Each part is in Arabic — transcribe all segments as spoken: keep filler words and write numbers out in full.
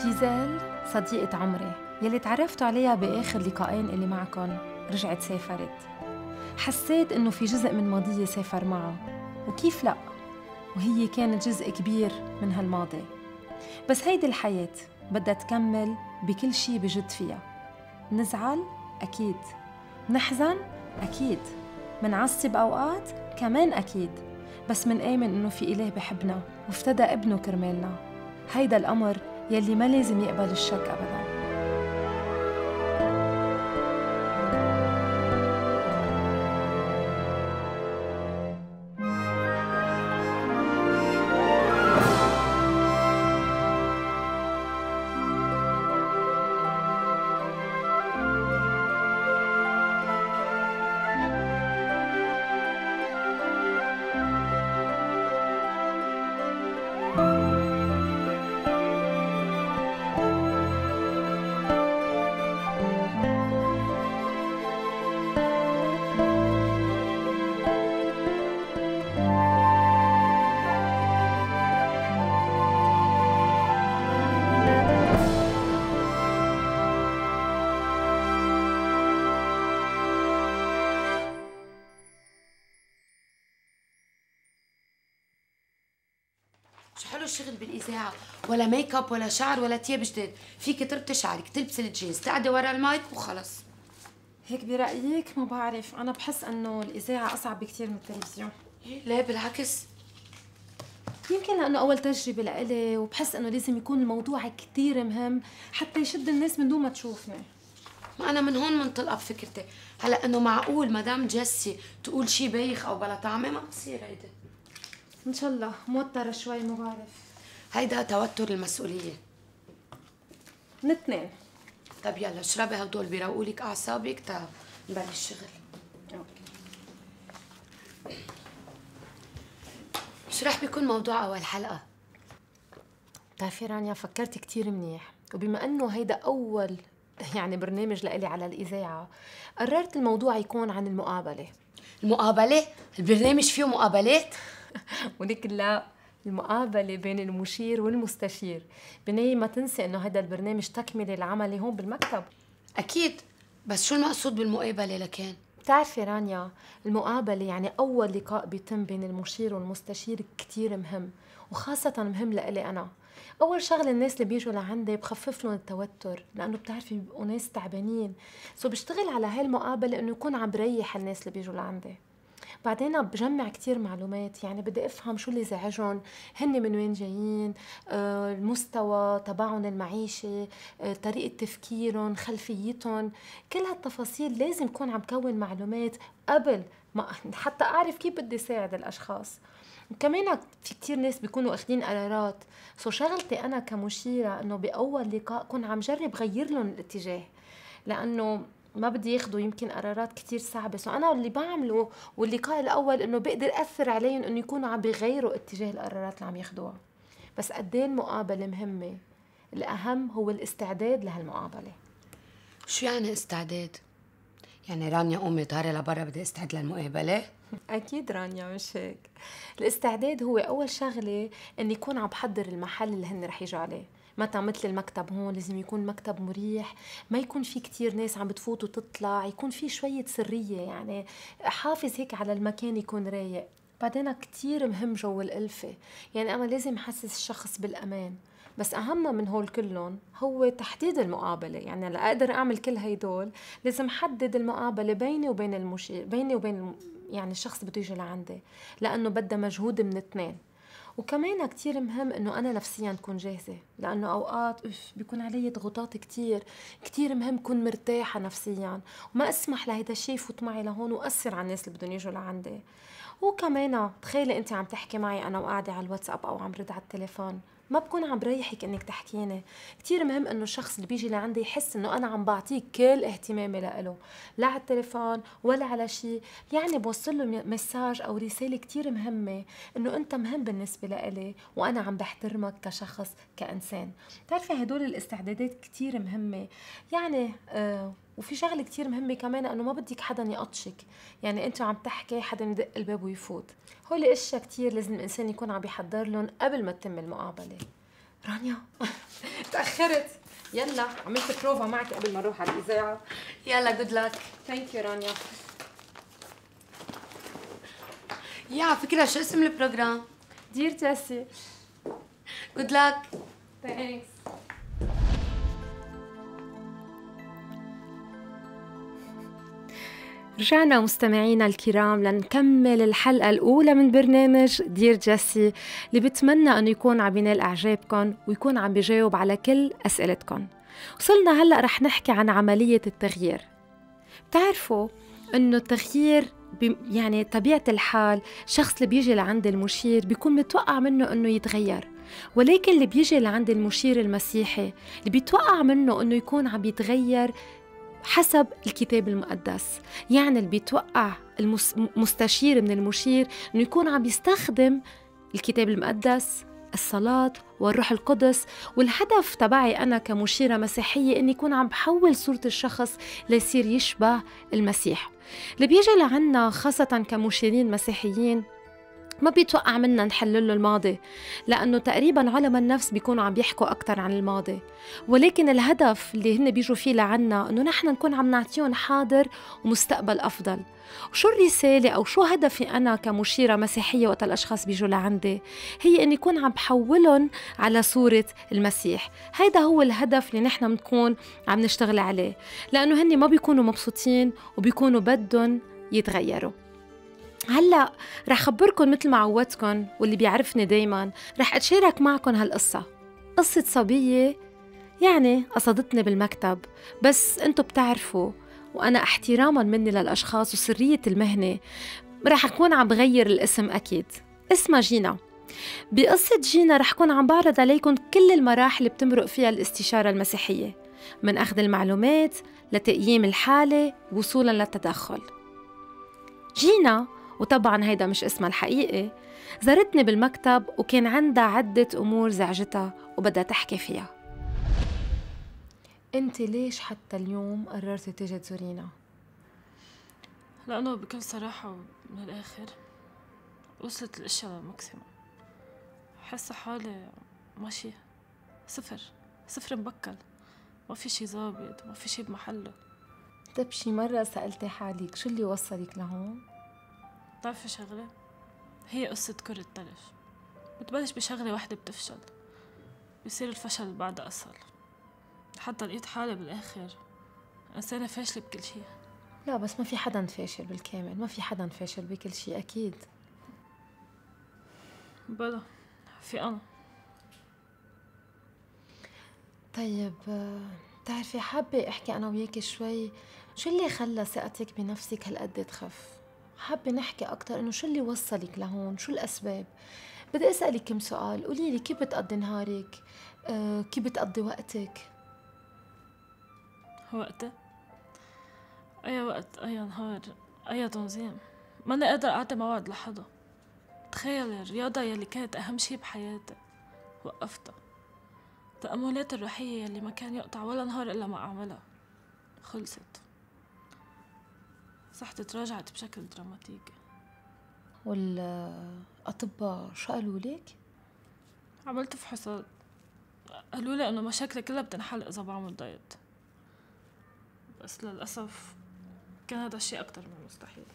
جيزيل صديقة عمري يلي تعرفت عليها بآخر لقاءين اللي معكن رجعت سافرت. حسيت إنه في جزء من ماضيي سافر معها، وكيف لأ؟ وهي كانت جزء كبير من هالماضي. بس هيدي الحياة بدها تكمل بكل شي بجد فيها. نزعل؟ أكيد. نحزن؟ أكيد. منعصب أوقات؟ كمان أكيد. بس منآمن إنه في إله بحبنا وافتدى ابنه كرمالنا. هيدا الأمر يلي ما لازم يقبل الشك أبداً. شو حلو الشغل بالاذاعه، ولا ميك اب ولا شعر ولا تياب جديد، فيك تربطي شعرك، تلبسي الجينز، تقعدي ورا المايك وخلص. هيك برأيك؟ ما بعرف، أنا بحس إنه الإذاعة أصعب بكثير من التلفزيون. لا بالعكس، يمكن لأنه أول تجربة لإلي، وبحس إنه لازم يكون الموضوع كثير مهم حتى يشد الناس من دون ما تشوفني. ما أنا من هون منطلقة بفكرتي، هلا إنه معقول مدام جيسي تقول شيء بايخ أو بلا طعمة؟ ما بصير هيدا. إن شاء الله موترة شوي، ما بعرف. هيدا توتر المسؤولية. من اثنين. طب يلا اشربي هدول بيروقوا لك أعصابك تا نبلش الشغل. أوكي. شو رح بيكون موضوع أول حلقة؟ بتعرفي رانيا، فكرت كتير منيح، وبما إنه هيدا أول يعني برنامج لإلي على الإذاعة، قررت الموضوع يكون عن المقابلة. المقابلة؟ البرنامج فيه مقابلات؟ ولك لا، المقابلة بين المشير والمستشير. بنية ما تنسي إنه هذا البرنامج تكملة العملي هون بالمكتب. أكيد، بس شو المقصود بالمقابلة لكان؟ بتعرفي رانيا، المقابلة يعني أول لقاء بيتم بين المشير والمستشير كتير مهم، وخاصة مهم لإلي أنا. أول شغلة الناس اللي بيجوا لعندي بخفف لهم التوتر، لأنه بتعرفي بيبقوا ناس تعبانين، سو بشتغل على هاي المقابلة إنه يكون عم بريح الناس اللي بيجوا لعندي. بعدين بجمع كتير معلومات، يعني بدي افهم شو اللي زعجهم، هن من وين جايين، آه، المستوى تبعهم المعيشي، آه، طريقة تفكيرهم، خلفيتهم، كل هالتفاصيل لازم كون عم كون معلومات قبل ما حتى اعرف كيف بدي ساعد الاشخاص. وكمان في كتير ناس بيكونوا اخذين قرارات، سو شغلتي انا كمشيرة انه باول لقاء كون عم جرب غير لهم الاتجاه، لانه ما بدي ياخذوا يمكن قرارات كتير صعبة. سو أنا اللي بعمله واللقاء الأول إنه بقدر أثر عليهم إنه يكونوا عم بيغيروا اتجاه القرارات اللي عم ياخذوها. بس قد ايه المقابلة مهمة، الأهم هو الاستعداد لهالمقابلة. شو يعني استعداد؟ يعني رانيا قومي طاري لبرا بدي استعد للمقابلة؟ أكيد رانيا مش هيك. الاستعداد هو أول شغلة إني يكون عم بحضر المحل اللي هن رح يجوا عليه. متى مثل المكتب هون لازم يكون مكتب مريح، ما يكون في كتير ناس عم بتفوت وتطلع، يكون في شوية سرية، يعني حافظ هيك على المكان يكون رايق. بعدين كتير مهم جو الألفة، يعني أنا لازم حسس الشخص بالأمان. بس أهم من هول كلهم هو تحديد المقابلة، يعني لأقدر أعمل كل هيدول لازم حدد المقابلة بيني وبين المشير، بيني وبين الم... يعني الشخص بده يجي لعندي، لأنه بدها مجهود من اثنين. وكمان كتير مهم انه انا نفسيا اكون جاهزه، لانه اوقات اف بيكون علي ضغوطات كتير. كتير مهم كون مرتاحه نفسيا، وما اسمح لهيدا الشيء يفوت معي لهون واثر على الناس اللي بدهم يجوا لعندي. وكمان تخيلي انت عم تحكي معي انا وقاعده على الواتساب او عم رد على التليفون، ما بكون عم بريحك انك تحكيني. كتير مهم انه الشخص اللي بيجي لعندي يحس انه انا عم بعطيه كل اهتمامي لإله، لا على التليفون ولا على شيء. يعني بوصل له مساج او رساله كتير مهمه انه انت مهم بالنسبه لإلي، وانا عم بحترمك كشخص كانسان. بتعرفي هدول الاستعدادات كتير مهمه. يعني آه وفي شغله كتير مهمه كمان، انه ما بدك حدا يقطشك، يعني انت عم تحكي حدا يدق الباب ويفوت. هول اشياء كتير لازم الانسان يكون عم بيحضر لهم قبل ما تتم المقابله. رانيا تأخرت. يلا عملت بروفا معك قبل ما نروح على الإذاعة. يلا جود لك. ثانك يو رانيا. يا على فكرة شو اسم البروجرام؟ دير جاسي. جود لك. ثانكس. رجعنا مستمعينا الكرام لنكمل الحلقة الأولى من برنامج دير جاسي اللي بتمنى أنه يكون عم ينال إعجابكم ويكون عم بيجاوب على كل أسئلتكم. وصلنا هلأ رح نحكي عن عملية التغيير. بتعرفوا أنه التغيير يعني طبيعة الحال شخص اللي بيجي لعند المشير بيكون متوقع منه أنه يتغير، ولكن اللي بيجي لعند المشير المسيحي اللي بيتوقع منه أنه يكون عم يتغير حسب الكتاب المقدس. يعني اللي بيتوقع المستشير من المشير أنه يكون عم يستخدم الكتاب المقدس، الصلاة والروح القدس، والهدف تبعي أنا كمشيرة مسيحية أني يكون عم بحول صورة الشخص ليصير يشبه المسيح. اللي بيجي لعنا خاصة كمشيرين مسيحيين ما بيتوقع منا نحلل له الماضي، لأنه تقريباً علماء النفس بيكونوا عم بيحكوا أكتر عن الماضي، ولكن الهدف اللي هن بيجوا فيه لعنا أنه نحن نكون عم نعطيهم حاضر ومستقبل أفضل. وشو الرسالة أو شو هدفي أنا كمشيرة مسيحية وقت الأشخاص بيجوا لعندي؟ هي أني يكون عم بحولهم على صورة المسيح. هيدا هو الهدف اللي نحن بنكون عم نشتغل عليه، لأنه هن ما بيكونوا مبسوطين وبيكونوا بدهم يتغيروا. هلأ رح خبركن مثل ما عودتكن، واللي بيعرفني دايماً رح أتشارك معكن هالقصة. قصة صبية يعني قصدتني بالمكتب، بس أنتو بتعرفوا وأنا احتراما مني للأشخاص وسرية المهنة رح أكون عم بغير الاسم أكيد. اسمها جينا. بقصة جينا رح أكون عم بعرض عليكم كل المراحل اللي بتمرق فيها الاستشارة المسيحية، من أخذ المعلومات لتقييم الحالة وصولاً للتدخل. جينا، وطبعاً هيدا مش اسمها الحقيقي، زارتني بالمكتب وكان عندها عدة أمور زعجتها وبدها تحكي فيها. أنت ليش حتى اليوم قررتي تيجي تزورينا؟ لأنه بكل صراحة من الآخر وصلت الأشياء للماكسيموم. حاسة حالي ماشية صفر صفر مبكل، ما في شي ظابط، ما في شي بمحله. طيب شي مرة سألتي حالك شو اللي وصلك لهون؟ بتعرفي شغلة؟ هي قصة كرة تلج، بتبلش بشغلة واحدة بتفشل، بيصير الفشل بعد أصل، حتى لقيت حالي بالآخر إنسانة فاشلة بكل شي. لا بس ما في حدا فاشل بالكامل، ما في حدا فاشل بكل شي أكيد. بلا في أنا. طيب بتعرفي حابة أحكي أنا وياكي شوي شو اللي خلى ثقتك بنفسك هالقد تخف؟ حابة نحكي أكتر إنه شو اللي وصلك لهون، شو الأسباب؟ بدي أسألك كم سؤال. قوليلي كيف بتقضي نهارك؟ أه كيف بتقضي وقتك؟ وقتي؟ أي وقت، أي نهار، أي تنظيم. ماني قادر أعطي موعد لحدا. تخيل الرياضة يلي كانت أهم شي بحياتي وقفتها. التأملات الروحية يلي ما كان يقطع ولا نهار إلا ما أعملها خلصت. صحتي تراجعت بشكل دراماتيكي. والأطباء شو قالوا لك؟ عملت فحوصات، قالوا لي إنه مشاكلي كلها بتنحل إذا بعمل دايت، بس للأسف كان هذا الشيء أكتر من مستحيل.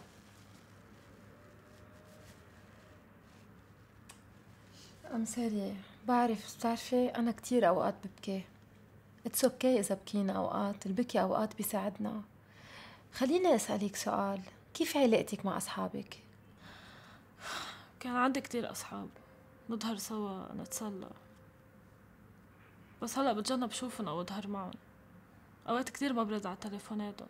أم ساري بعرف، بتعرفي أنا كتير أوقات ببكي. اتس اوكي إذا بكينا أوقات، البكي أوقات بيساعدنا. خليني أسألك سؤال، كيف علاقتك مع أصحابك؟ كان عندي كتير أصحاب، نظهر سوا نتسلى، بس هلأ بتجنب شوفن أو أظهر معهم. أوقات كتير ما برد على تليفوناتهم.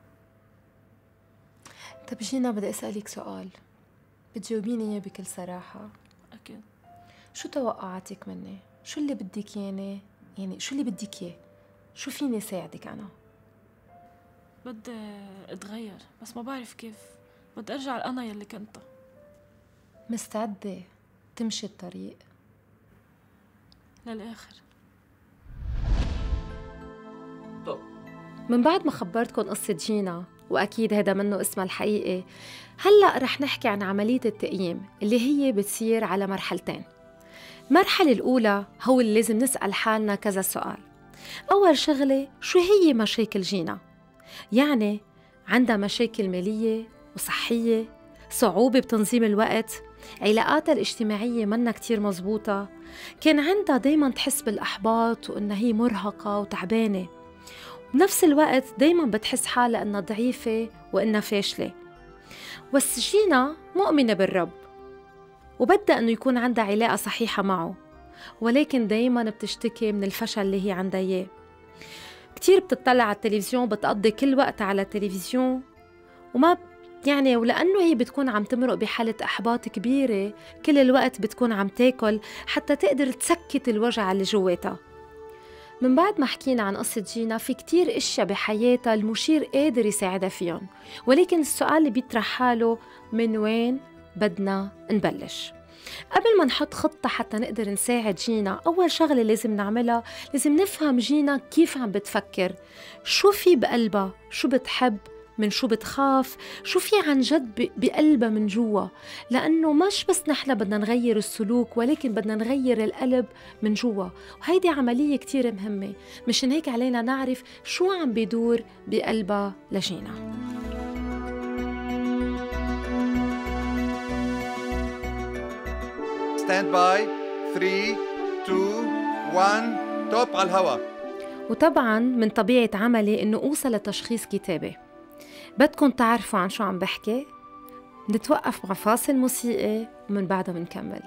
طب جينا بدي أسألك سؤال بتجاوبيني إياه بكل صراحة. أكيد. شو توقعاتك مني؟ شو اللي بدك ياني؟ يعني شو اللي بدك إياه؟ شو فيني ساعدك أنا؟ بدي أتغير بس ما بعرف كيف. بدي أرجع لأنا يلي كنت. مستعدة تمشي الطريق للآخر. طب من بعد ما خبرتكم قصة جينا، وأكيد هذا منه اسمها الحقيقي، هلأ رح نحكي عن عملية التقييم اللي هي بتصير على مرحلتين. المرحلة الأولى هو اللي لازم نسأل حالنا كذا سؤال. أول شغلة، شو هي مشاكل جينا؟ يعني عندها مشاكل مالية وصحية، صعوبة بتنظيم الوقت، علاقاتها الاجتماعية منا كتير مزبوطة، كان عندها دايما تحس بالإحباط وإنها هي مرهقة وتعبانة، بنفس الوقت دايما بتحس حالها إنها ضعيفة وإنها فاشلة. بس جينا مؤمنة بالرب وبدأ إنه يكون عندها علاقة صحيحة معه، ولكن دايما بتشتكي من الفشل اللي هي عندها إياه. كتير بتطلع على التلفزيون، بتقضي كل وقت على التلفزيون، وما يعني ولأنه هي بتكون عم تمرق بحالة إحباط كبيرة، كل الوقت بتكون عم تاكل حتى تقدر تسكت الوجع اللي جواتها. من بعد ما حكينا عن قصة جينا، في كتير اشياء بحياتها المشير قادر يساعدها فيهم، ولكن السؤال اللي بيطرح حاله، من وين بدنا نبلش؟ قبل ما نحط خطة حتى نقدر نساعد جينا، أول شغلة لازم نعملها، لازم نفهم جينا كيف عم بتفكر، شو في بقلبها، شو بتحب، من شو بتخاف، شو في عن جد بقلبها من جوا، لأنه مش بس نحن بدنا نغير السلوك، ولكن بدنا نغير القلب من جوا، وهيدي عملية كتير مهمة. مشان هيك علينا نعرف شو عم بيدور بقلبها لجينا. ستاند باي ثلاثة اثنين واحد توب على الهواء. وطبعاً من طبيعة عملي إنه أوصل لتشخيص كتابي. بدكم تعرفوا عن شو عم بحكي؟ نتوقف مع فاصل موسيقي ومن بعدها بنكمل.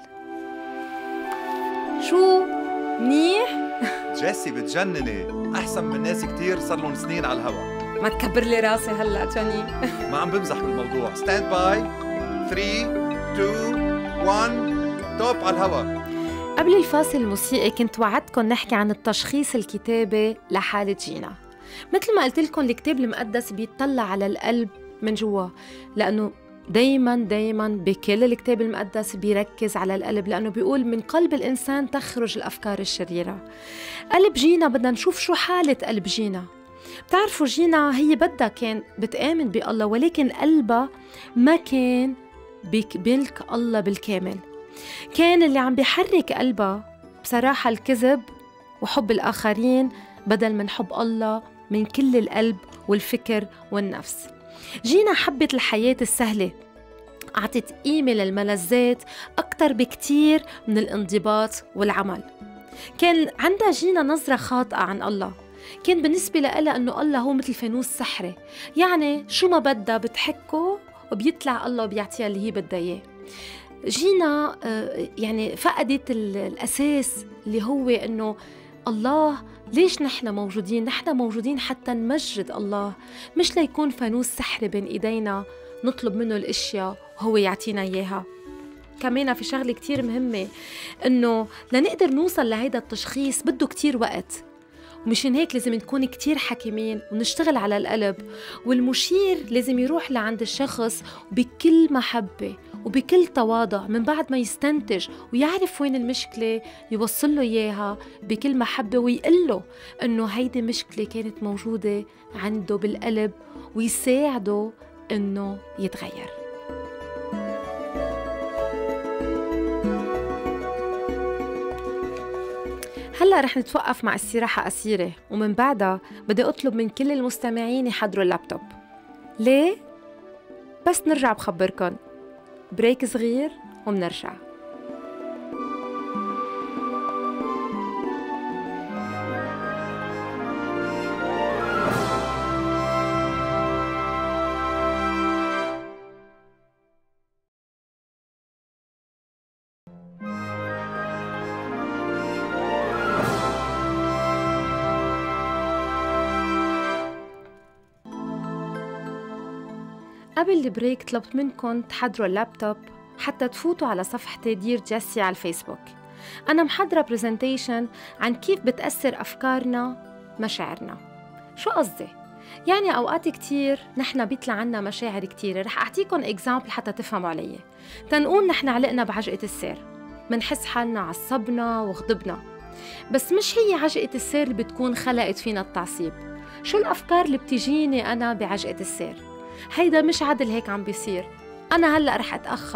شو؟ منيح؟ جيسي بتجنني، أحسن من ناس كتير صار لهم سنين على الهواء. ما تكبر لي راسي هلا جوني. ما عم بمزح بالموضوع. ستاند باي ثلاثة اثنين واحد توب على الهواء. قبل الفاصل الموسيقي كنت وعدتكم نحكي عن التشخيص الكتابي لحالة جينا. مثل ما قلت لكم، الكتاب المقدس بيطلع على القلب من جوا، لأنه دايما دايما بكل الكتاب المقدس بيركز على القلب، لأنه بيقول من قلب الإنسان تخرج الأفكار الشريرة. قلب جينا بدنا نشوف شو حالة قلب جينا. بتعرفوا جينا هي بدها كان بتآمن بالله، ولكن قلبها ما كان بملك الله بالكامل. كان اللي عم بيحرك قلبها بصراحة الكذب وحب الآخرين بدل من حب الله من كل القلب والفكر والنفس. جينا حبت الحياة السهلة، أعطت قيمة للملذات أكتر بكتير من الانضباط والعمل. كان عندها جينا نظرة خاطئة عن الله، كان بالنسبة لها أنه الله هو مثل فانوس سحري، يعني شو ما بدها بتحكه وبيطلع الله وبيعطيها اللي هي بدها إياه. جينا يعني فقدت الأساس اللي هو أنه الله، ليش نحن موجودين؟ نحن موجودين حتى نمجد الله، مش ليكون فانوس سحري بين إيدينا نطلب منه الأشياء وهو يعطينا إياها. كمان في شغلة كتير مهمة، أنه لنقدر نوصل لهيدا التشخيص بده كتير وقت، ومشان هيك لازم نكون كتير حكيمين ونشتغل على القلب، والمشير لازم يروح لعند الشخص بكل محبة وبكل تواضع، من بعد ما يستنتج ويعرف وين المشكلة يوصل له إياها بكل محبة، ويقول له إنه هيدي مشكلة كانت موجودة عنده بالقلب، ويساعده إنه يتغير. هلأ رح نتوقف مع استراحة قصيرة، ومن بعدها بدي أطلب من كل المستمعين يحضروا اللابتوب. ليه؟ بس نرجع بخبركن. بريك صغير ومنرجع. قبل البريك طلبت منكم تحضروا اللابتوب حتى تفوتوا على صفحتي دير جيسي على الفيسبوك. أنا محضرة بريزنتيشن عن كيف بتأثر أفكارنا مشاعرنا. شو قصدي؟ يعني أوقات كتير نحن بيطلع عنا مشاعر كتيرة. رح أعطيكم إكزامبل حتى تفهموا علي. تنقول نحن علقنا بعجقة السير، منحس حالنا عصبنا وغضبنا، بس مش هي عجقة السير اللي بتكون خلقت فينا التعصيب. شو الأفكار اللي بتجيني أنا بعجقة السير؟ هيدا مش عدل هيك عم بيصير، أنا هلأ رح أتأخر،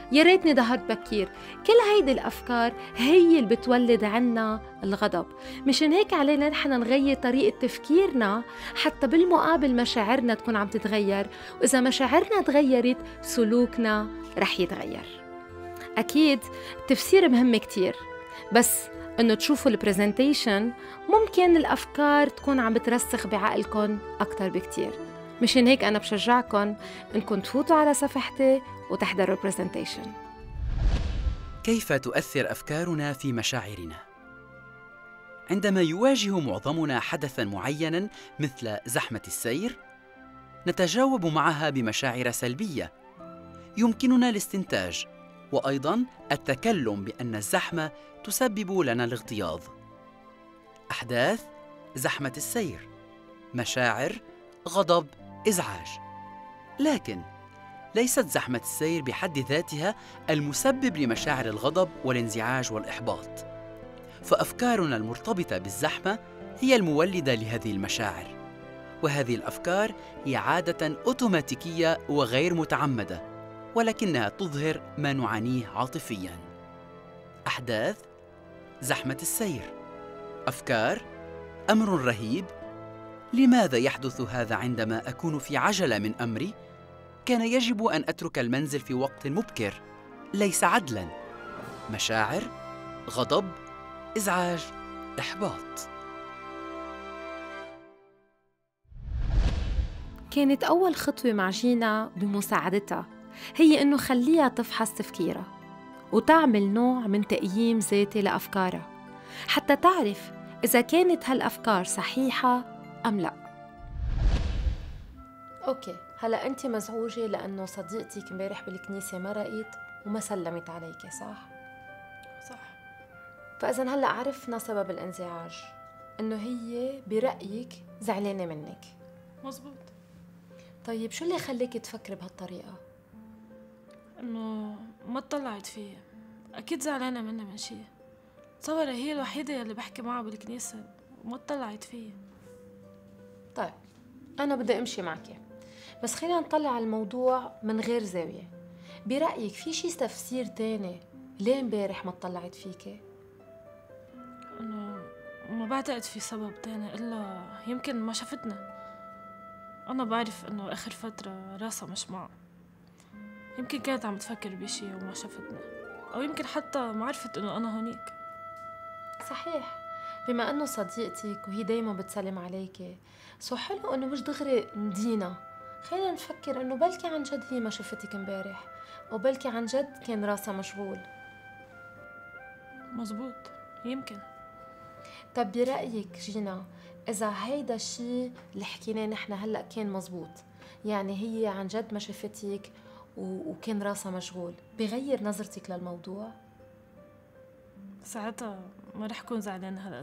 يا ريتني ظهرت بكير. كل هيدي الأفكار هي اللي بتولد عنا الغضب. مشان هيك علينا نحن نغير طريقة تفكيرنا حتى بالمقابل مشاعرنا تكون عم تتغير، وإذا مشاعرنا تغيرت سلوكنا رح يتغير. أكيد التفسير مهم كتير، بس إنه تشوفوا البرزنتيشن ممكن الأفكار تكون عم بترسخ بعقلكم أكتر بكتير. مشان هيك أنا بشجعكم إنكم تفوتوا على صفحتي وتحضروا البرزنتيشن. كيف تؤثر أفكارنا في مشاعرنا؟ عندما يواجه معظمنا حدثاً معيناً مثل زحمة السير، نتجاوب معها بمشاعر سلبية يمكننا الاستنتاج وأيضاً التكلم بأن الزحمة تسبب لنا الاغتياظ. أحداث زحمة السير، مشاعر، غضب، إزعاج. لكن ليست زحمة السير بحد ذاتها المسبب لمشاعر الغضب والانزعاج والإحباط، فأفكارنا المرتبطة بالزحمة هي المولدة لهذه المشاعر، وهذه الأفكار هي عادة أوتوماتيكية وغير متعمدة، ولكنها تظهر ما نعانيه عاطفياً. أحداث زحمة السير، أفكار، أمر رهيب. لماذا يحدث هذا عندما أكون في عجلة من أمري؟ كان يجب أن أترك المنزل في وقت مبكر، ليس عدلاً. مشاعر، غضب، إزعاج، إحباط. كانت أول خطوة مع جينا بمساعدتها هي إنه خليها تفحص تفكيرها وتعمل نوع من تقييم ذاتي لأفكارها حتى تعرف إذا كانت هالأفكار صحيحة أم لا. أوكي، هلأ أنت مزعوجة لأنه صديقتك امبارح بالكنيسة مرقت وما سلمت عليك، صح؟ صح. فإذا هلأ عرفنا سبب الانزعاج، إنه هي برأيك زعلانة منك. مزبوط. طيب شو اللي خليك تفكري بهالطريقة؟ إنه ما اطلعت فيه، أكيد زعلانة مني من شي. تصوري هي الوحيدة اللي بحكي معها بالكنيسة وما اطلعت فيه. طيب أنا بدي أمشي معك، بس خلينا نطلع على الموضوع من غير زاوية. برأيك في شي تفسير تاني ليه امبارح ما اطلعت فيكي؟ إنه ما بعتقد في سبب تاني إلا يمكن ما شافتنا. أنا بعرف إنه آخر فترة راسها مش معها، يمكن كانت عم تفكر بشي وما شافتنا، أو يمكن حتى ما عرفت إنه أنا هونيك. صحيح، بما أنه صديقتك وهي دايما بتسلم عليكي، سو حلو إنه مش دغري ندينا. خلينا نفكر إنه بلكي عن جد هي ما شفتك امبارح، أو بلكي عن جد كان راسها مشغول. مزبوط، يمكن. طب برأيك جينا، إذا هيدا الشيء اللي حكيناه نحن هلأ كان مزبوط، يعني هي عن جد ما شفتك وكان راسها مشغول، بغير نظرتك للموضوع؟ ساعتها ما رح كون زعلانة هالقد.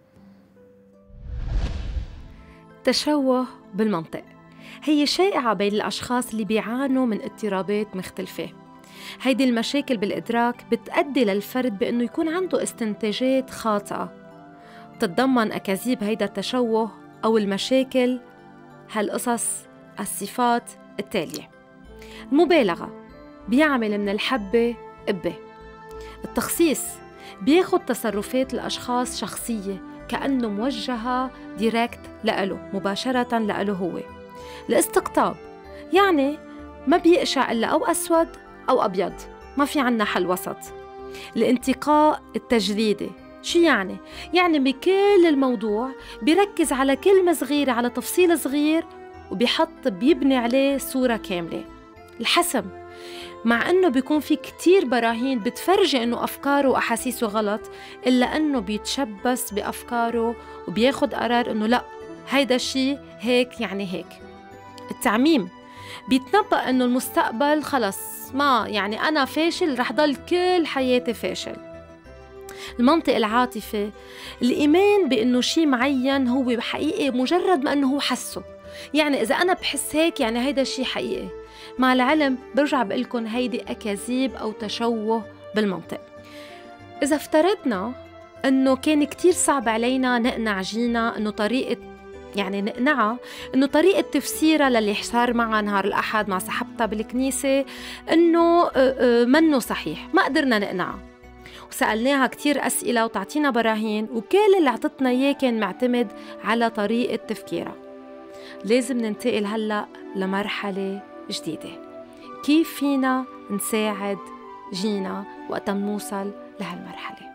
تشوه بالمنطق هي شائعة بين الأشخاص اللي بيعانوا من اضطرابات مختلفة. هيدي المشاكل بالإدراك بتؤدي للفرد بأنه يكون عنده استنتاجات خاطئة. بتتضمن أكاذيب هيدا التشوه أو المشاكل هالقصص الصفات التالية: المبالغة، بيعمل من الحبة قبة. التخصيص، بياخد تصرفات الأشخاص شخصية كأنه موجهة ديركت لأله، مباشرة لأله هو. الاستقطاب، يعني ما بيقشع إلا أو أسود أو أبيض، ما في عنا حل وسط. الانتقاء التجريدي، شو يعني؟ يعني بكل الموضوع بيركز على كلمة صغيرة، على تفصيل صغير، وبيحط بيبني عليه صورة كاملة. الحسم، مع أنه بيكون في كتير براهين بتفرجي أنه أفكاره وأحاسيسه غلط، إلا أنه بيتشبث بأفكاره وبياخد قرار أنه لا، هيدا الشي هيك يعني هيك. التعميم، بيتنبأ أنه المستقبل خلص، ما يعني أنا فاشل، رح ضل كل حياتي فاشل. المنطق العاطفي، الإيمان بأنه شي معين هو بحقيقي مجرد ما أنه هو حسه، يعني إذا أنا بحس هيك يعني هيدا الشي حقيقي. مع العلم برجع بقلكن هيدي أكاذيب أو تشوه بالمنطق. إذا افترضنا أنه كان كتير صعب علينا نقنع جينا أنه طريقة يعني نقنعها إنه طريقة تفسيرها للي صار معها نهار الأحد مع صاحبتها بالكنيسة إنه منه صحيح. ما قدرنا نقنعها، وسألناها كتير أسئلة وتعطينا براهين، وكل اللي عطتنا إياه كان معتمد على طريقة تفكيرها. لازم ننتقل هلأ لمرحلة جديدة. كيف فينا نساعد جينا وقت نوصل لهالمرحلة؟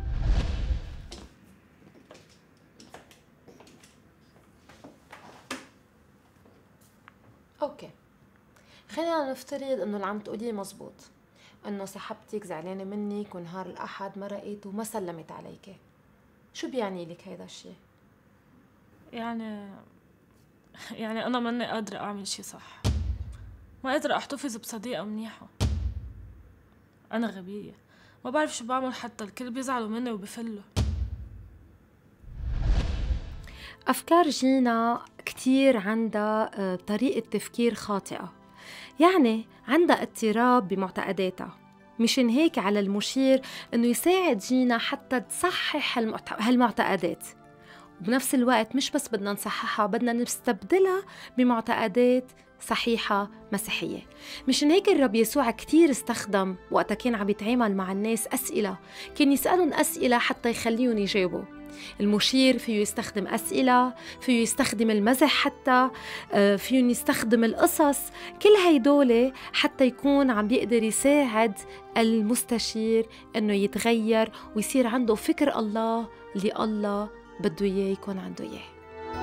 اوكي، خلينا نفترض انه اللي عم تقوليه مزبوط، انه صاحبتك زعلانه منك ونهار الاحد مرقت وما سلمت عليك. شو بيعني لك هيدا الشيء؟ يعني يعني انا ماني قادره اعمل شي صح، ما قادره احتفظ بصديقه منيحه. انا غبيه، ما بعرف شو بعمل، حتى الكل بيزعلوا مني وبفلوا. أفكار جينا كتير عندها طريقة تفكير خاطئة، يعني عندها اضطراب بمعتقداتها. مشان هيك على المشير إنه يساعد جينا حتى تصحح هالمعتقدات، وبنفس الوقت مش بس بدنا نصححها، بدنا نستبدلها بمعتقدات صحيحة مسيحية. مشان هيك الرب يسوع كتير استخدم وقتا كان عم يتعامل مع الناس أسئلة، كان يسألهم أسئلة حتى يخليهم يجاوبوا. المشير فيه يستخدم أسئلة، فيه يستخدم المزح، حتى فيه يستخدم القصص، كل هيدول حتى يكون عم بيقدر يساعد المستشير إنه يتغير ويصير عنده فكر الله اللي الله بده إياه يكون عنده إياه.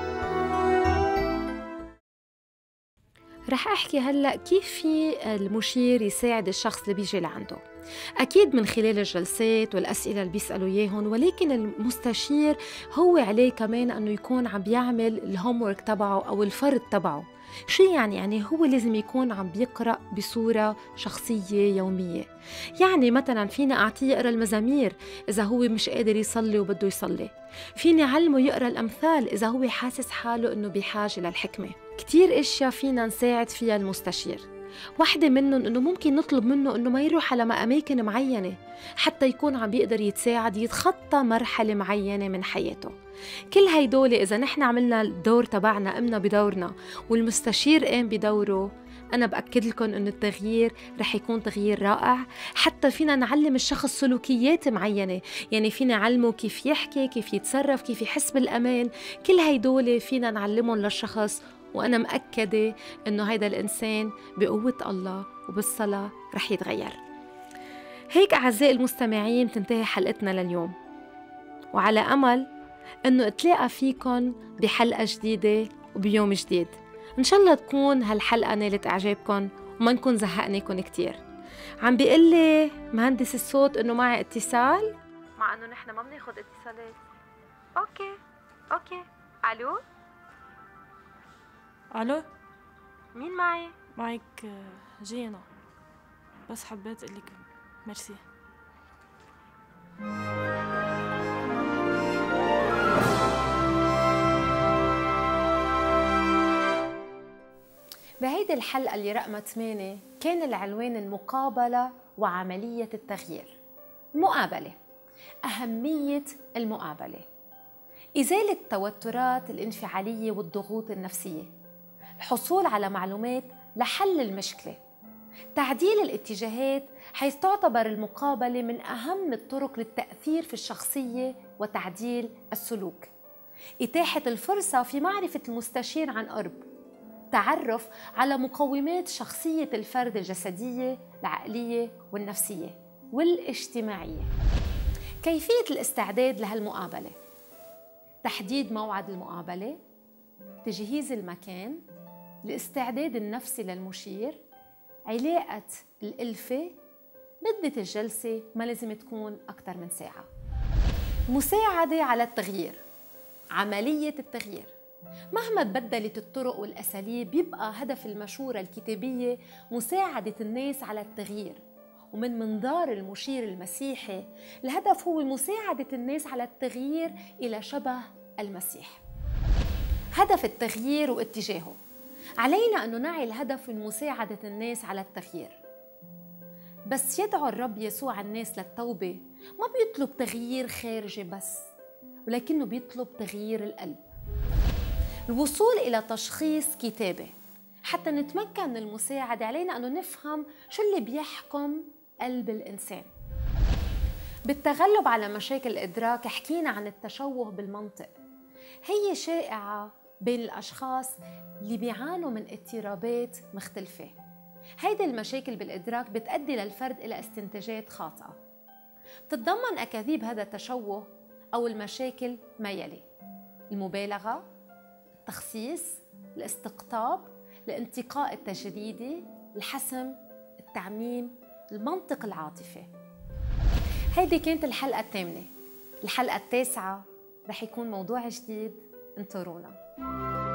رح أحكي هلأ كيف في المشير يساعد الشخص اللي بيجي لعنده. أكيد من خلال الجلسات والأسئلة اللي بيسألوا إياهم، ولكن المستشير هو عليه كمان أنه يكون عم بيعمل الهومورك تبعه أو الفرد تبعه. شو يعني؟ يعني هو لازم يكون عم بيقرأ بصورة شخصية يومية. يعني مثلا فيني أعطيه يقرأ المزامير إذا هو مش قادر يصلي وبده يصلي، فيني علمه يقرأ الأمثال إذا هو حاسس حاله إنه بحاجة للحكمة. كتير إشياء فينا نساعد فيها المستشير. واحدة منهم إنه ممكن نطلب منه إنه ما يروح على أماكن معينة حتى يكون عم بيقدر يتساعد يتخطى مرحلة معينة من حياته. كل هيدول إذا نحن عملنا الدور تبعنا، قمنا بدورنا والمستشير قام بدوره، أنا بأكد لكم إنه التغيير رح يكون تغيير رائع. حتى فينا نعلم الشخص سلوكيات معينة، يعني فينا نعلمه كيف يحكي، كيف يتصرف، كيف يحس بالأمان. كل هيدول فينا نعلمهم للشخص، وأنا مأكدة إنه هيدا الإنسان بقوة الله وبالصلاة رح يتغير. هيك أعزائي المستمعين تنتهي حلقتنا لليوم، وعلى أمل إنه اتلاقى فيكن بحلقة جديدة وبيوم جديد. إن شاء الله تكون هالحلقة نالت إعجابكن وما نكون زهقناكن كتير. عم بيقلي مهندس الصوت إنه معي اتصال، مع إنه نحن ما بناخد اتصالات. أوكي أوكي ألو الو، مين معي؟ معك جينا، بس حبيت اقلك ميرسي. بهيدي الحلقة اللي رقم ثمانية كان العنوان المقابلة وعملية التغيير. المقابلة، أهمية المقابلة، إزالة التوترات الانفعالية والضغوط النفسية، الحصول على معلومات لحل المشكلة، تعديل الاتجاهات، حيث تعتبر المقابلة من أهم الطرق للتأثير في الشخصية وتعديل السلوك، إتاحة الفرصة في معرفة المستشير عن قرب، تعرف على مقومات شخصية الفرد الجسدية، العقلية والنفسية والاجتماعية. كيفية الاستعداد لهالمقابلة: تحديد موعد المقابلة، تجهيز المكان، الاستعداد النفسي للمشير، علاقة الألفة، مدة الجلسة ما لازم تكون أكثر من ساعة. مساعدة على التغيير، عملية التغيير. مهما تبدلت الطرق والأساليب، يبقى هدف المشورة الكتابية مساعدة الناس على التغيير، ومن منظار المشير المسيحي الهدف هو مساعدة الناس على التغيير إلى شبه المسيح. هدف التغيير واتجاهه: علينا أن نعي الهدف من مساعدة الناس على التغيير. بس يدعو الرب يسوع الناس للتوبة، ما بيطلب تغيير خارجي بس، ولكنه بيطلب تغيير القلب. الوصول إلى تشخيص كتابي. حتى نتمكن من المساعدة علينا أنه نفهم شو اللي بيحكم قلب الإنسان. بالتغلب على مشاكل الإدراك حكينا عن التشوه بالمنطق. هي شائعة بين الأشخاص اللي بيعانوا من اضطرابات مختلفة. هيدي المشاكل بالإدراك بتؤدي للفرد إلى استنتاجات خاطئة. بتتضمن أكاذيب هذا التشوه أو المشاكل ما يلي: المبالغة، التخصيص، الاستقطاب، الانتقاء التجريدي، الحسم، التعميم، المنطق العاطفي. هيدي كانت الحلقة الثامنة. الحلقة التاسعة رح يكون موضوع جديد، انطرونا.